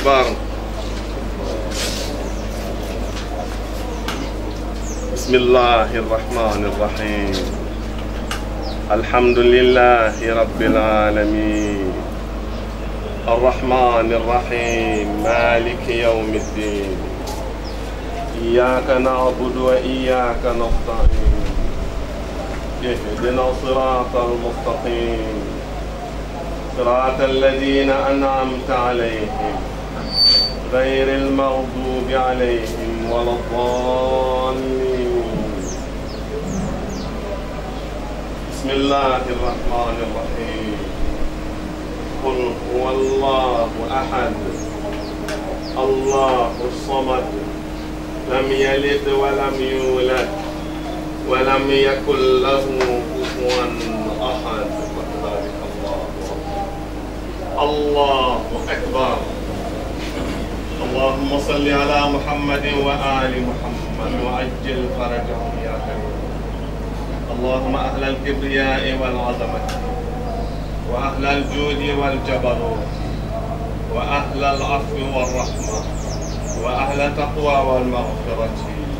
أكبر. بسم الله الرحمن الرحيم. الحمد لله رب العالمين الرحمن الرحيم مالك يوم الدين إياك نعبد وإياك نستعين اهدنا الصراط المستقيم صراط الذين أنعمت عليهم غير المغضوب عليهم ولا الضالين. بسم الله الرحمن الرحيم. قل هو الله أحد الله الصمد لم يلد ولم يولد ولم يكن له كفوا أحد. وكذلك الله أكبر. اللهم صل على محمد وآل محمد وعجل فرجهم يا كريم. اللهم أهل الكبرياء والعظمة وأهل الجود والجبروت وأهل العفو والرحمة وأهل التقوى والمغفرة،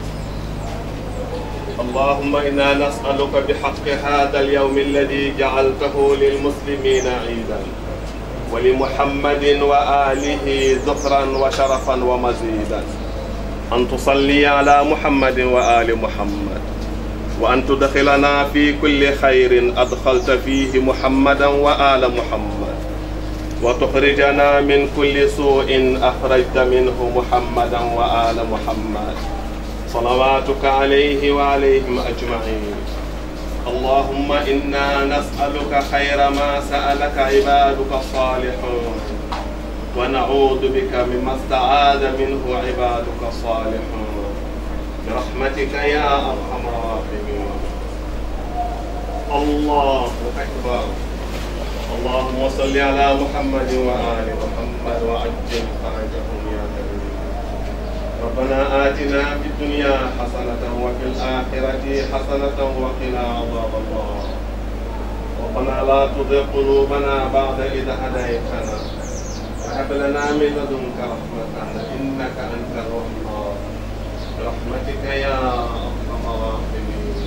اللهم إنا نسألك بحق هذا اليوم الذي جعلته للمسلمين عيدا ولمحمد وآله ذخرا وشرفا ومزيدا، أن تصلي على محمد وآل محمد، وأن تدخلنا في كل خير أدخلت فيه محمدا وآل محمد، وتخرجنا من كل سوء أخرجت منه محمدا وآل محمد، صلواتك عليه وعليهم أجمعين. اللهم إنا نسألك خير ما سألك عبادك الصالحون، ونعوذ بك مما استعاذ منه عبادك الصالحون، برحمتك يا أرحم الراحمين. الله أكبر. اللهم صل على محمد وآل محمد وعجل فرجهم يا كريم. ربنا آتنا في الدنيا حسنة وفي الآخرة حسنة وقنا عذاب النار. ربنا لا تزغ قلوبنا بعد إذ هديتنا وهب لنا من لدنك رحمة إنك أنت الوهاب، برحمتك يا أرحم الراحمين.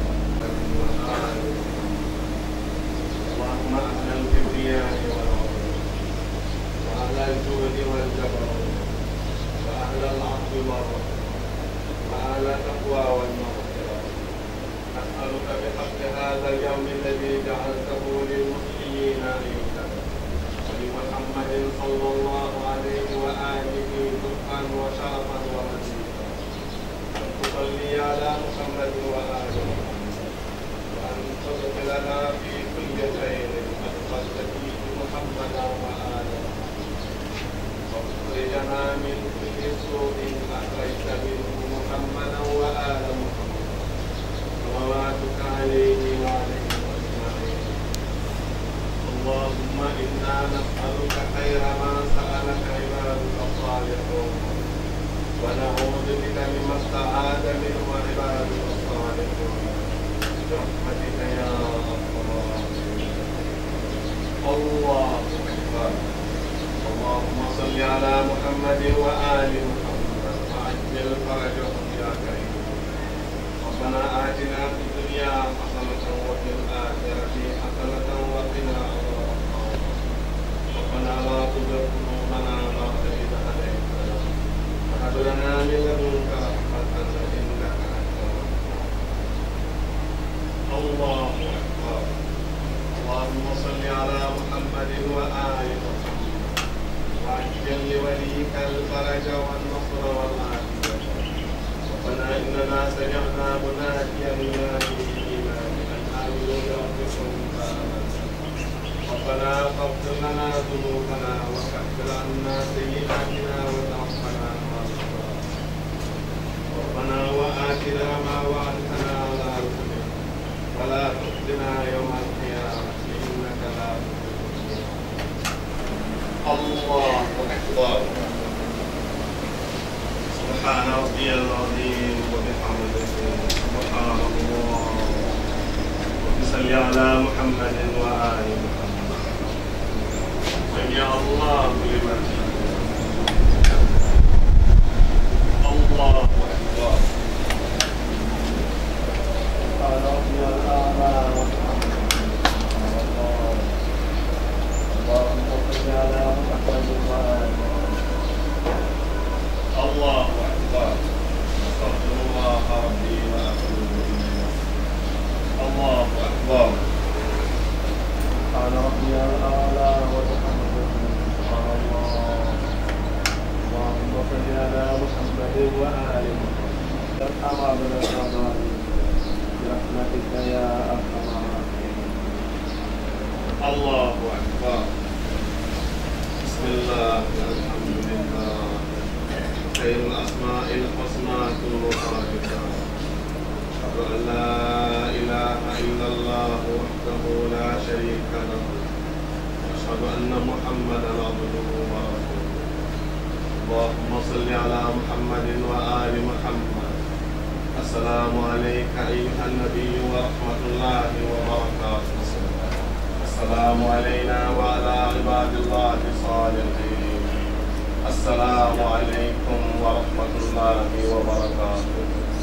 اللهم أهل الكبرياء والعظمة وأهل الجود والجبروت وأهل العفو والرحمة وأهل التقوى والمغفرة، نسألك بحق هذا اليوم الذي جعلته للمسلمين عيدا ولمحمد صلى الله عليه وآله ذكرا وشرفا ومزيدا، أن تصلي على محمد وآله وأن تدخلنا في كل خير أدخلت فيه محمدا وآله، وتخرجنا من كل سوء أخرجت منه محمدا وآل محمد، صلواتك عليه وعليهم أجمعين. اللهم إنا نسألك خير ما سألك عبادك الصالحون، ونعوذ بك مما استعاذ منه عبادك الصالحون، برحمتك يا أرحم الراحمين. الله أكبر. اللهم صل على محمد وآل محمد وعجل فرجهم يا كريم. ربنا آتنا في الدنيا حسنة وفي الآخرة حسنة وقنا عذاب النار. ربنا لا تزغ قلوبنا بعد إذ هديتنا وهب لنا من لدنك رحمة إنك أنت الوهاب. الله أكبر. اللهم صل على محمد وآل محمد وعجل لوليك الفرج والنصر والعافية. ربنا إننا سمعنا مناديا ينادي بالإيمان أن آمنوا بربكم فآمنا. ربنا فاغفر لنا ذنوبنا وكفر عنا سيئاتنا وتوفنا مع الأبرار. ربنا وآتنا ما وعدتنا على رسلك ولا تخزنا يوم القيامة إنك لا تخلف الميعاد. الله أكبر. سبحان ربي العظيم وبحمده سبحان الله. وصل على محمد وآل محمد. سمع الله لمن حمده. الله أكبر. قال ربي الأعلى اللهم صل على محمد وآله. الله أكبر. أستغفر الله ربي وأتوب إليه. الله أكبر. قال ربي الأعلى وتحمد سبحان الله. اللهم صل على محمد وآله. ارحم بالرحمن برحمتك يا أرحم الراحمين. الله أكبر. بسم الله الحمد لله. خير الأسماء الحسنى كلها لله. أشهد أن لا إله إلا الله وحده لا شريك له. أشهد أن محمدا عبده ورسوله. اللهم صل على محمد وآل محمد. السلام عليك أيها النبي ورحمة الله وبركاته. السلام علينا وعلى عباد الله الصالحين. السلام عليكم ورحمة الله وبركاته.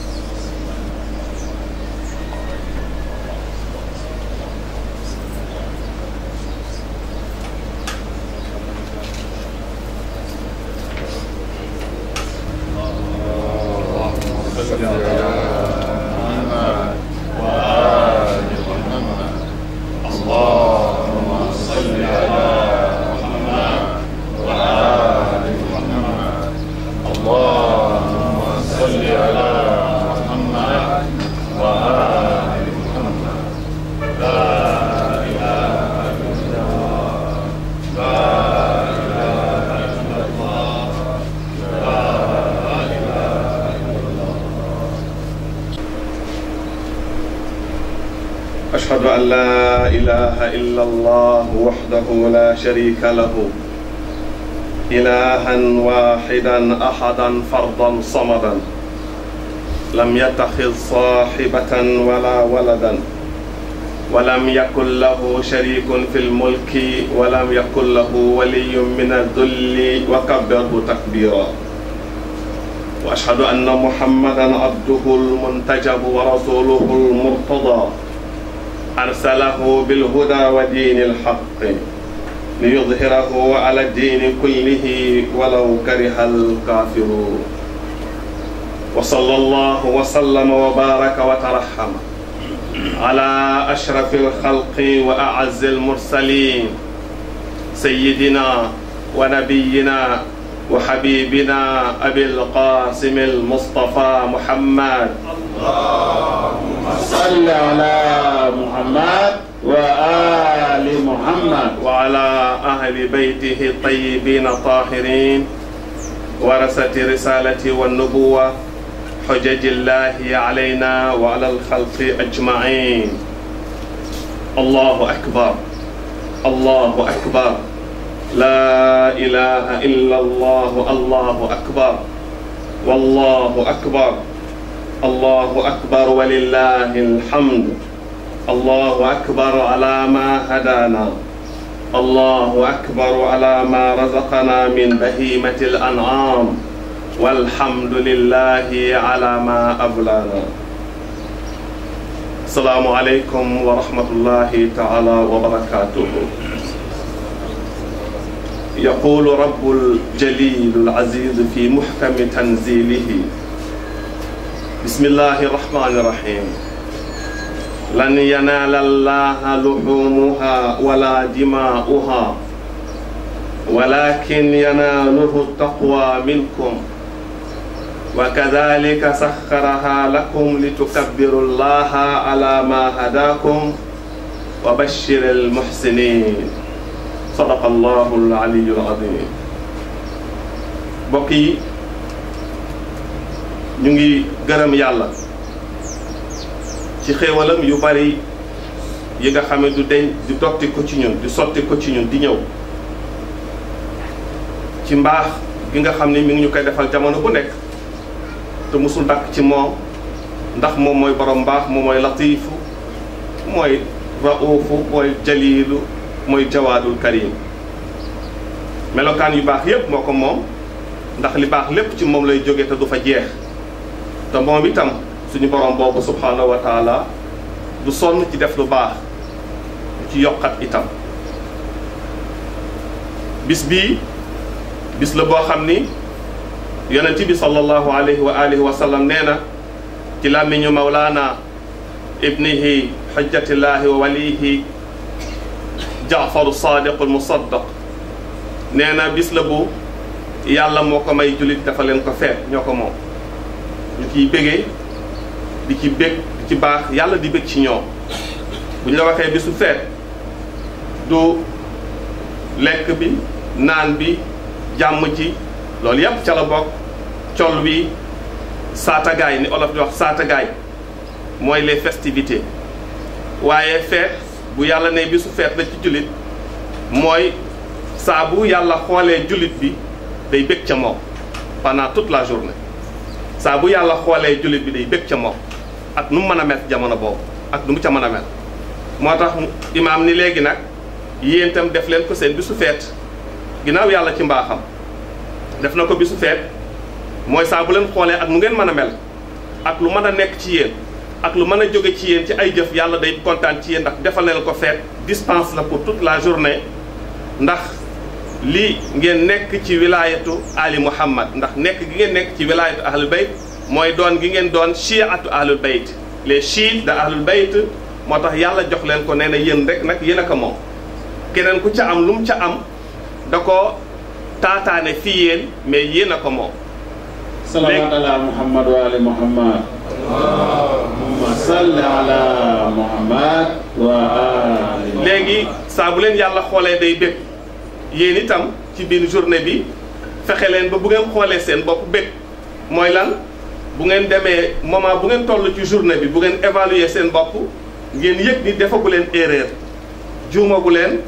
أشهد أن لا إله إلا الله وحده لا شريك له إلها واحدا أحدا فردا صمدا لم يتخذ صاحبة ولا ولدا ولم يكن له شريك في الملك ولم يكن له ولي من الذل وكبره تكبيرا. وأشهد أن محمدا عبده المنتجب ورسوله المرتضى أرسله بالهدى ودين الحق ليظهره على الدين كله ولو كره الكافرون. وصلى الله وسلم وبارك وترحم على أشرف الخلق وأعز المرسلين سيدنا ونبينا وحبيبنا أبي القاسم المصطفى محمد. اللهم صل على محمد وآل محمد وعلى أهل بيته الطيبين الطاهرين ورثة رسالة والنبوة حجج الله علينا وعلى الخلق أجمعين. الله أكبر. الله أكبر. لا إله إلا الله. الله أكبر. والله أكبر. الله أكبر ولله الحمد. الله أكبر على ما هدانا. الله أكبر على ما رزقنا من بهيمة الأنعام. والحمد لله على ما أبلانا. السلام عليكم ورحمة الله تعالى وبركاته. يقول رب الجليل العزيز في محكم تنزيله: بسم الله الرحمن الرحيم. لن ينال الله لحومها ولا دماؤها ولكن يناله التقوى منكم وكذلك سخرها لكم لتكبروا الله على ما هداكم وبشر المحسنين. صدق الله العلي العظيم. بقي ñu ngi gërëm yàlla ci xéewalam yu bari yi nga xam ne du deñ di dotti ko ci ñun di sotti ko ci ñun di ñëw ci mbaax gi nga xam ne mi ngi ñu koy defal jamono bu nekk te musul dakk ci moom ndax moom mooy borom mbaax moom mooy latiifu mooy raufu mooy jaliilu mooy jawaadul karim. melokaan yu baax yépp moo ko moom ndax li baax lépp ci moom lay jóge te du fa jeex. te moom itam suñu borom boobu subhanahu wa taala du sonn ci def lu baax du ci yokkat itam. bis bii bis la boo xam ni yonent bi sallallahu alayhi wa alihi wa sallam nee na ci làmmiñu mawlaana ibnihi xujjatillahi wa walihi jaafaru sadiqul musaddaq nee na bis la bu yàlla moo ko may jullit dafa leen ko feet ñoo ko moom ñu ciy bégee di ci bég di ci baax yàlla di bég ci ñoom bu ñu la waxee bisu feet du lekk bi naan bi jàmm ci loolu yépp ca la bokk col wi saatagaay ni olof di wax saatagaay mooy les festivités waaye feet bu yàlla ne bisu feet la ci jullit mooy saa bu yàlla xoolee jullit bi day bég ca moom pendant toute la journée saa bu yàlla xoolee jullit bi day bég ca moom ak nu mu mën a mel jamono boobu ak nu mu ca mën a mel moo tax imaam ni léegi nag yéen itam def leen ko seen bisu feet ginnaaw yàlla ci mbaaxam def na ko bisu feet mooy saa bu leen xoolee ak nu ngeen mën a mel ak lu mën a nekk ci yéen ak lu mën a jóge ci yéen ci ay jëf yàlla day kontaan ci yéen ndax defal leen ko feet dispense la pour toute la journée ndax lii ngeen nekk ci wilaayatu ali muhammad ndax nekk gi ngeen nekk ci wilaayatu ahlul bayt mooy doon gi ngeen doon chiatu ahlul bayt les chiites de ahlul bayt moo tax yàlla jox leen ko nee na yéen rek nag yéen a ko moom keneen ku ca am lu mu ca am da ko taataane fii yéen mais yéen a ko moom. salawaat ala muhammad wa ali muhammad allahumma salli ala muhammad wa ali. léegi saa bu leen yàlla xoolee day bég yéen itam ci biir journée bi fexe leen ba bu ngeen xoolee seen bopp bég mooy lan bu ngeen demee moment bu ngeen toll ci journée bi bu ngeen évaluer seen bopp ngeen yëg ni defagu leen erreur juumagu leen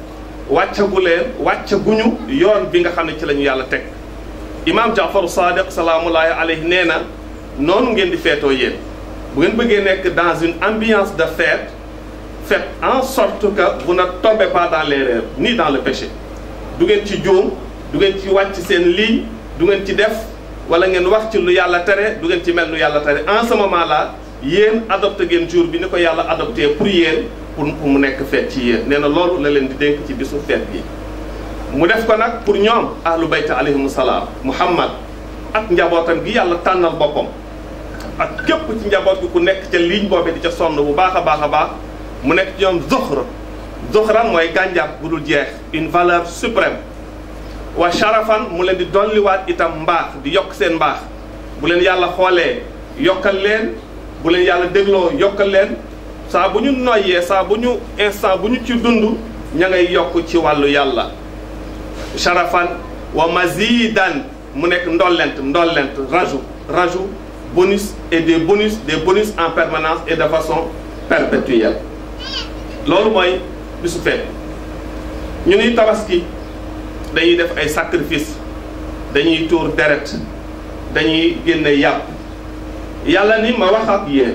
wàccaguñu yoon bi nga xam ne ci la ñu yàlla teg. imaam Jaafaru Sadiq salaamullahi alayhi nee na noonu ngeen di feetoo yéen bu ngeen bëggee nekk dans une ambiance de fête faites en sorte que vous ne tombez pas dans l'erreur ni dans le péché. du ngeen ci juum du ngeen ci wàcc seen ligne du ngeen ci def wala ngeen wax ci lu yàlla tere du ngeen ci mel nu yàlla tere en ce moment là yéen adopté ngeen jour bi ni ko yàlla adopté pour yéen pour mu nekk feet ci yéen nee na loolu la leen di dénk ci bisu feet gi. mu def ko nag pour ñoom ahlu bayt alayhimu salaam muhammad ak njabootam gi yàlla tànnal boppam ak képp ci njaboot gi ku nekk ca ligne boobu di ca sonn bu baax a baax a baax mu nekk ci ñoom zuxran mooy gànjar bu dul jeex une valeur suprême wa sharafan mu leen di dolliwaat itam mbaax di yokk seen mbaax bu leen yàlla xoolee yokkal leen bu leen yàlla dégloo yokkal leen saa bu ñu noyyee saa bu ñu instant bu ñu ci dund ña ngay yokk ci wàllu yàlla sharafan wa mazidan mu nekk ndollent rajout bonus et des bonus en permanence et de façon perpétuelle loolu mooy bisu feet ñu ni tabaski dañuy def ay sacrifice dañuy tuur deret dañuy génne yàpp yàlla ni ma wax ak yéen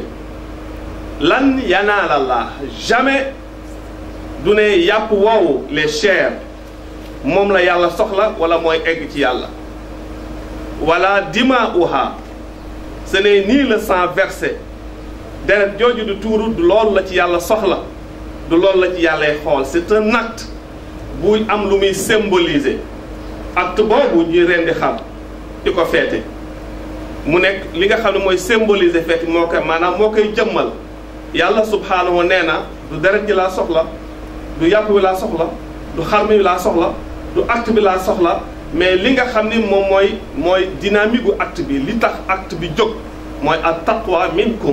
lan yanaala Allah jamais du ne yàpp woowu les chairs moom la yàlla soxla wala mooy egg ci yàlla wala dima'uha ce n'est ni le sang versé deret jooju du tuuru du loolu la ci yàlla soxla du loolu la ci yàllay xool c'est un acte bu am lu muy symboliser acte boobu ñuy rendi xam di ko feete mu nekk li nga xam ne mooy symboliser feete moo koy maanaam moo koy jëmmal yàlla subhaanahu nee na du deret ji laa soxla du yàpp wi laa soxla du xarmi wi laa soxla du acte bi laa soxla mais li nga xam ni moom mooy dynamique gu acte bi li tax acte bi jóg mooy at taqwa minkum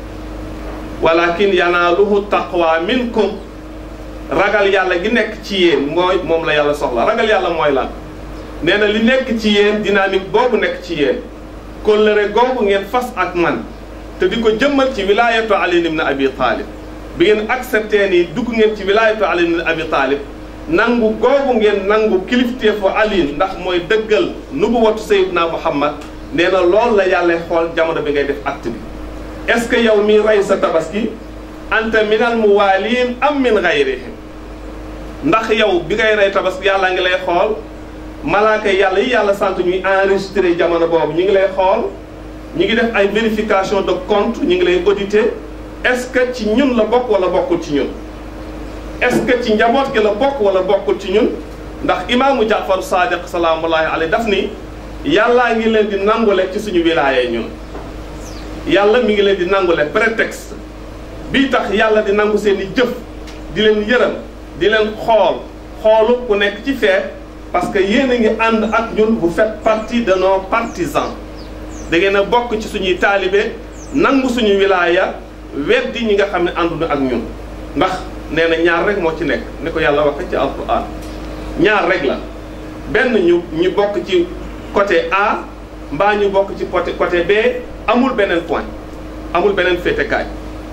walakin yanaaluhu taqwa minkum ragal yàlla gi nekk ci yéen mooy moom la yàlla soxla ragal yàlla mooy lan nee na li nekk ci yéen dynamique boobu nekk ci yéen kóllëre googu ngeen fas ak man te di ko jëmmal ci wilaayatu Ali ibn Abi Talib bi ngeen accepté ni dugg ngeen ci wilaayatu Ali ibn Abi Talib nangu googu ngeen nangu kilifteefu Ali ndax mooy dëggal nubuwatu Sayyidina Muhammad nee na loolu la yàlla xool jamono bi ngay def acte bi est-ce que yow mi rey sa tabaski anta minal muwaalin am min gayrihim ndax yow bi ngay rey tabaski yàlla ngi lay xool malaaka yàlla yi yàlla sant ñuy enregistré jamono boobu ñu ngi lay xool ñi ngi def ay vérification de compte ñi ngi lay auditer est-ce que ci ñun la bokk wala bokkul ci ñun est-ce que ci njaboot gi la bokk wala bokkul ci ñun ndax imaamu Jaafar Sadiq salaamullahi alayhi daf ni yàllaa ngi leen di nangule ci suñu wilaaya ñun yàlla mi ngi leen di nangule prétexte bii tax yàlla di nangu seen i jëf di leen yërëm di leen xoolu ku nekk ci fee parce que yéen a ngi ànd ak ñun vous faites partie de nos partisans da ngeen a bokk ci suñuy taalibe nangu suñu wilaaya weddi ñi nga xam ne ànduñu ak ñun ndax nee na ñaar rek moo ci nekk ni ko yàlla waxe ci alquran ñaar rek la benn ñu bokk ci côté A mbaa ñu bokk ci côté B amul beneen point amul beneen féetekaay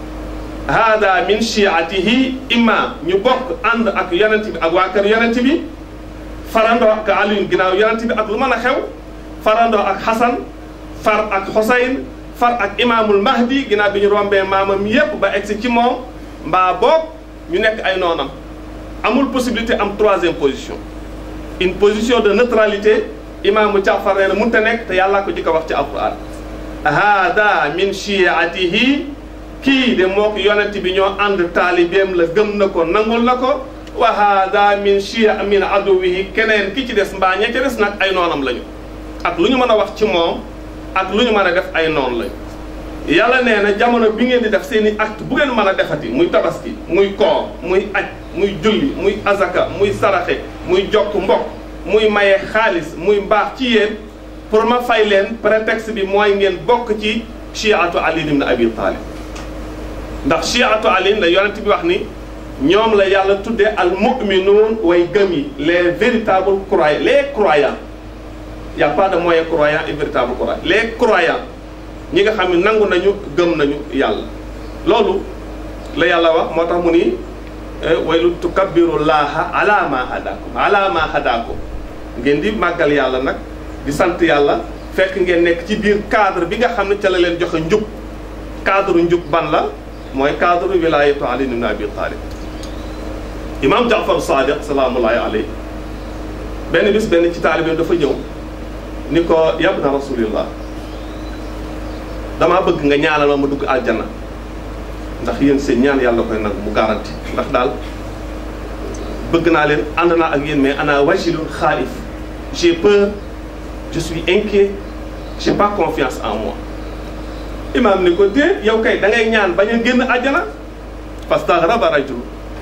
hada min shiatihi imma ñu bokk ànd ak yonent bi ak waa kër yonent bi farandoo ak Aliyu ginnaaw yonent bi ak lu mën a xew farandoo ak Xasan far ak Xusayn far ak imaamul Mahdi ginnaaw bi ñu rombee maamam yépp ba egsi ci moom mbaa boog ñu nekk ay noonam amul possibilité am troisième position une position de neutralité imaamu Jaafar nee na mënut a nekk te yàllaa ko jëkk a wax ci alquran hada min shiatihi kii de moo ko yonent bi ñoo ànd taalibeem la gëm na ko nangul na ko wa hada min min aduwihi keneen ki ci des mbaa ña ca des nag ay noonam lañu ak lu ñu mën a wax ci moom ak lu ñu mën a def ay noon lañu yàlla nee na jamono bi ngeen di def seen i acte bu ngeen mën a defati muy tabaski muy koor muy aj muy julli muy azaka muy saraxe muy jokk mbokk muy maye xaalis muy mbaax ci yéen pour ma fay leen prétexte bi mooy ngeen bokk ci chiatu Ali ibn Abi Talib ndax chiatu Ali la yonent bi wax ni ñoom la yàlla tuddee al mu'minuun way gëm yi les véritables croyants les croyants y a pas de moyen croyant et véritable croyant les croyants ñi nga xam ne nangu nañu gëm nañu yàlla loolu la yàlla wax moo tax mu ni waylu tukabbiru laaha ala ma hadakum ngeen di màggal yàlla nag di sant yàlla fekk ngeen nekk ci biir cadre bi nga xam ne ca la leen joxe njub cadre njub ban la mooy cadre wilaayatu Ali ibn Abi Talib imam Jaafar Sadiq salaamullahi alayhi benn bis benn ci taalibe dafa ñëw ni ko yabna rasulillah damaa bëgg nga ñaanal ma dugg aljanna ndax yéen seen ñaan yàlla koy nag mu garanti ndax daal bëgg naa leen ànd naa ak yéen mais ana wajilun xaalif j'ai peur je suis inquiet j'ai pas confiance en moi imam ni ko déet yow kay da ngay ñaan bañ a génn àjjana fastagraba rajul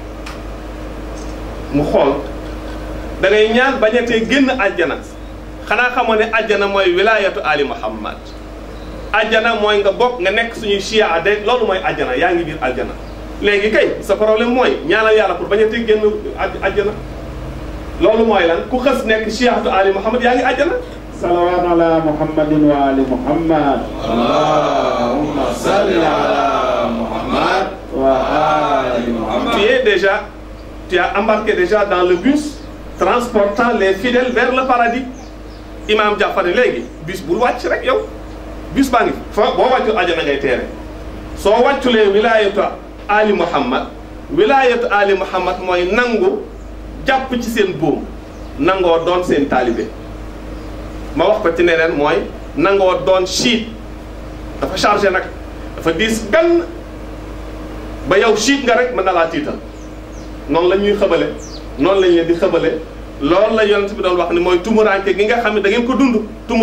mu xool da ngay ñaan bañ a tee génn àjjana xanaa xamoo ne àjjana mooy wilayatu Ali Muhammad àjjana mooy nga bokk nga nekk suñuy chia de loolu mooy àjjana yaa ngi biir àjjana léegi kay sa problème mooy ñaanal yàlla pour bañ a tee génn àjjana loolu mooy lan ku xës nekk chiatu Ali Muhammad yaa ngi àjjana salawat ala muhammadin wa ali muhammad allahumma salli ala muhammad wa ali muhammad. Tu as embarqué déjà dans le bus transportant les fidèles vers le paradis imam Jaafar léegi bus bul wàcc rek yow bus baa ngi fa boo wàccul àjjana ngay teere soo wàcculee wilayatu Ali Muhammad mooy nangu jàpp ci seen buum nangoo doon seen taalibe ma wax ko ci neneen mooy nangoo doon chiite dafa chargé nag dafa diis gan ba yow chiite nga rek mën na laa tiital noonu la ñuy xëbale noonu lañ leen di xëbale loolu la yonent bi doon wax ni mooy tumuranke gi nga xam ne da ngeen ko dund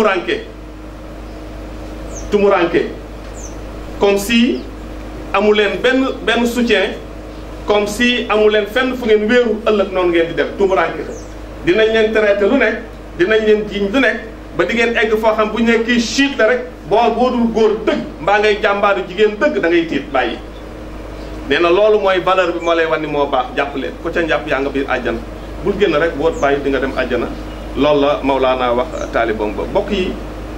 tumuranke comme si amu leen benn soutien comme si amu leen fenn fu ngeen wéeru ëllëg noonu ngeen di def tumuranke dinañ leen traité lu nekk dinañ leen jiiñ lu nekk ba di ngeen egg foo xam bu ñu ne kii chiite la rek boo dul góor dëgg mbaa ngay jàmbaaru jigéen dëgg da ngay tiit bàyyi nee na loolu mooy valeur bi moo lay wan ni moo baax jàpp leen ku ca njàpp yaa nga biir àjjana bul génn rek boo bàyyi di nga dem àjjana loolu la Mawlaana wax taalibam ba mbokk yi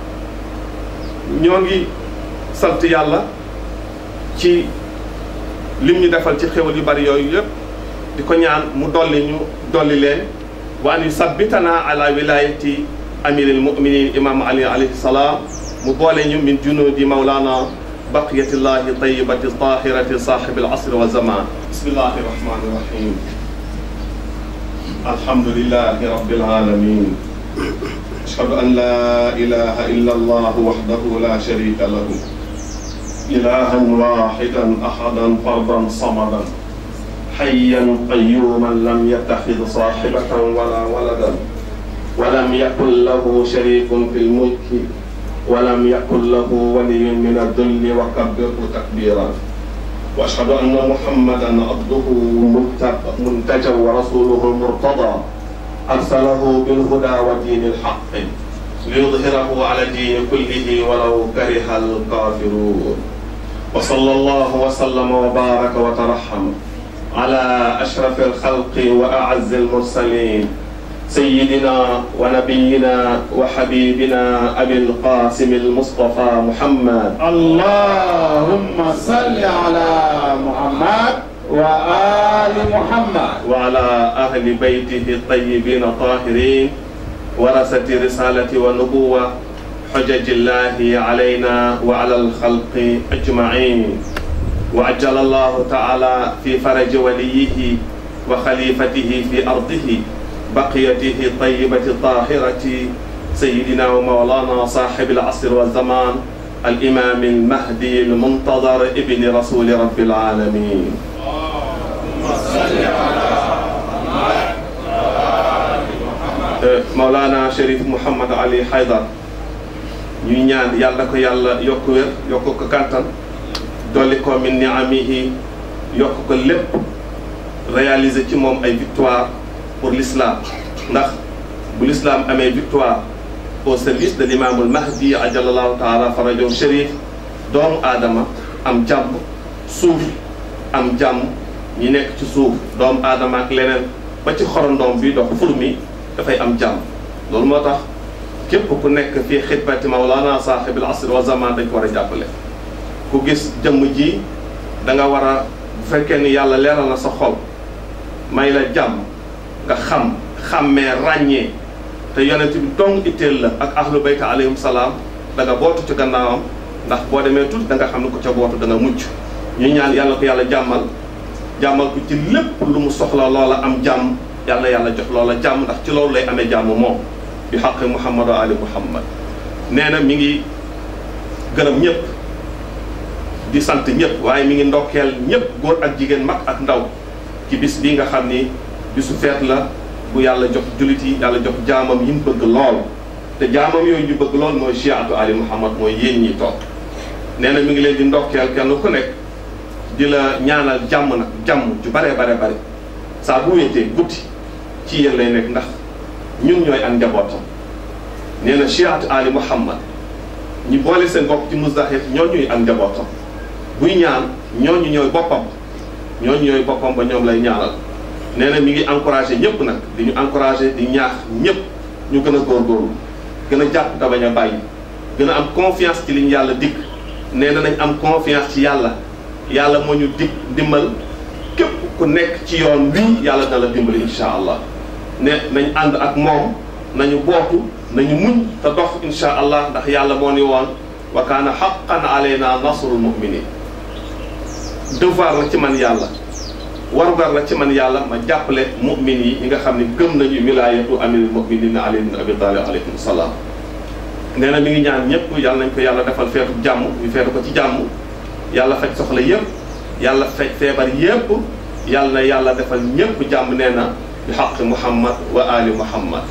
ñoo ngi sant yàlla ci lim ñu defal ci xéwal yu bari yooyu yëpp di ko ñaan mu dolli leen wa an yusabbitana ala wilayati amiril muminin imam Ali alayhi salaam mu boole ñu min junudi Mawlaana baqiyatillahi tayyibati tahirati sahibil asri wa zaman bismillahi rahmani rahim alhamdulillahi rabbil alamin أشهد أن لا إله إلا الله وحده لا شريك له إلها واحدا أحدا فردا صمدا حيا قيوما لم يتخذ صاحبة ولا ولدا ولم يكن له شريك في الملك ولم يكن له ولي من الذل وكبره تكبيرا وأشهد أن محمدا عبده منتجى ورسوله المرتضى أرسله بالهدى ودين الحق ليظهره على الدين كله ولو كره الكافرون وصلى الله وسلم وبارك وترحم على أشرف الخلق وأعز المرسلين سيدنا ونبينا وحبيبنا أبي القاسم المصطفى محمد. اللهم صل على محمد وآل محمد وعلى أهل بيته الطيبين الطاهرين ورثة رسالة ونبوة حجج الله علينا وعلى الخلق أجمعين. وعجل الله تعالى في فرج وليه وخليفته في أرضه بقيته الطيبة الطاهرة سيدنا ومولانا صاحب العصر والزمان الإمام المهدي المنتظر ابن رسول رب العالمين. مولانا شريف محمد علي حيدر ñuy ñaan yàlla ko yàlla yokk wér yokk ko kàttan dolli ko min niamihi yokk ko lépp réaliser ci moom ay victoire pour l'islam ndax bu l'islam amee victoire au service de l'imamul mahdi ajalallahu taala farajahu sharif doomu aadama am jàmm suuf am jàmm ñi nekk ci suuf doomu aadama ak leneen ba ci xorondoom bi dox fur mi dafay am jàmm loolu moo tax képp ku nekk fii xidmati mawlana saaxibil asr wa zaman dañ ko war a jàppale ku gis jëmm ji da nga war a bu fekkee ni yàlla leeral na sa xol may la jàmm nga xàmmee ràññee te yonent bi dong itteel la ak ahlu bayt alayhim salaam da nga bootu ci gannaawam ndax boo demee tuuti da nga xam ne ko ca bootu da nga mucc ñu ñaan yàlla ko yàlla jàmmal ko ci lépp lu mu soxla loola am jàmm yàlla jox loola jàmm ndax ci loolu lay amee jàmm moom bi xaqi Muhammad wa ali Muhammad. nee na mi ngi gërëm ñëpp di sant ñëpp waaye mi ngi ndokkeel ñëpp góor ak jigéen mag ak ndaw ci bis bii nga xam ni bisu feet la bu yàlla jox jullit yi yàlla jox jaamam yi mu bëgg lool te jaamam yooyu ñu bëgg lool mooy chiatu ali Muhammad mooy yéen ñi toog. nee na mi ngi leen di ndokkeel kenn ku nekk di la ñaanal jàmm nag jàmm ju bare saa bu wéetee guddi ci yéen lay nekk ndax ñun ñooy ak njabootam. nee na chiatu ali Muhammad ñi boole seen bopp ci Muzdahir ñooñuy ak njabootam buy ñaan ñooñu ñooy boppam ba ñoom lay ñaanal. nee na mi ngi encouragé ñëpp nag di ñu encouragé di ñaax ñëpp ñu gën a góorgóorlu gën a jàpp te bañ a bàyyi gën a am confiance ci liñ yàlla dikk. nee na nañ am confiance ci yàlla moo ñu dig ndimbal képp ku nekk ci yoon wii yàlla na la dimbali insha allah ne nañ ànd ak moom nañu bootu nañu muñ te dox insha allah ndax yàlla moo ni woon wa kaana haqqan alayna nasrul mu'minin devoir la ci man yàlla warugar la ci man yàlla ma jàppale mu'min yi ñi nga xam ne gëm nañu wilaayatu amirul mu'minin ali ibn abi talib alayhi salaam. nee na mi ngi ñaan ñëpp yàlla nañ ko yàlla defal feetu jàmm ñu feetu ko ci jàmm yàlla faj soxla yëpp yàlla faj feebar yëpp yàlla na yàlla defal ñëpp jàmm nee na bi xaqi Muhammad wa ali Muhammad.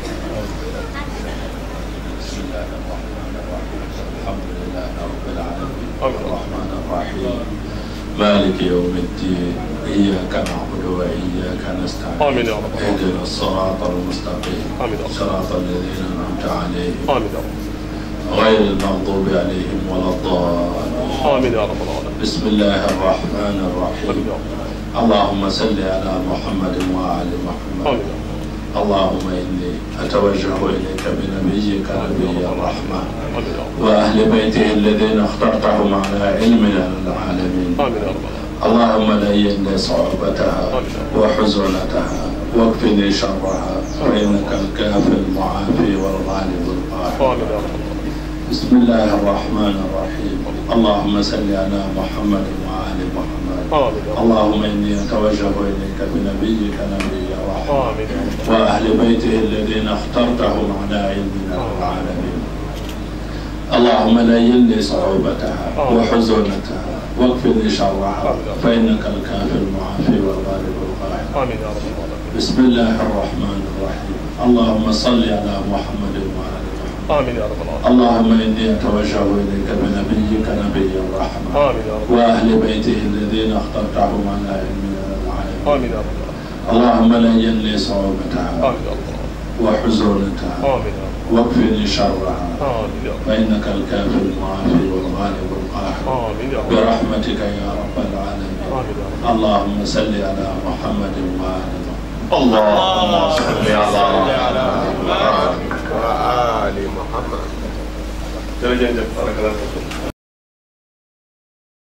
مالك يوم الدين إياك نعبد وإياك نستعين آمين يا رب اهدنا الصراط المستقيم آمين يا رب صراط الذين أنعمت عليهم آمين يا رب غير المغضوب عليهم ولا الضالين آمين يا رب العالمين بسم الله الرحمن الرحيم اللهم صل على محمد وآل محمد آمين اللهم إني أتوجه إليك بنبيك نبي الرحمة وأهل بيته الذين اخترتهم على علم العالمين اللهم لين صعوبتها وحزنتها واكفني شرها فإنك الكافي المعافي والغالب القاهر بسم الله الرحمن الرحيم اللهم صل على محمد وآل محمد. اللهم إني أتوجه إليك بنبيك نبي الرحمة وأهل بيته الذين اخترتهم على علمنا العالمين. اللهم لين لي صعوبتها وحزنتها واكفر لي شرها فإنك الكافي المعافي والغالب القاهر. بسم الله الرحمن الرحيم. اللهم صل على محمد وآل محمد. آمين يا رب العالمين. اللهم إني أتوجه إليك بنبيك نبي الرحمة وأهل بيته الذين اخترتهم على علمنا العالمين. آمين يا رب العالمين. اللهم لين لي صعوبتها وحزنتها واكفر لي شرها فإنك الكافي المعافي والغالب القاهر برحمتك يا رب العالمين. اللهم صل على محمد وآل محمد. اللهم صل على محمد وآل محمد.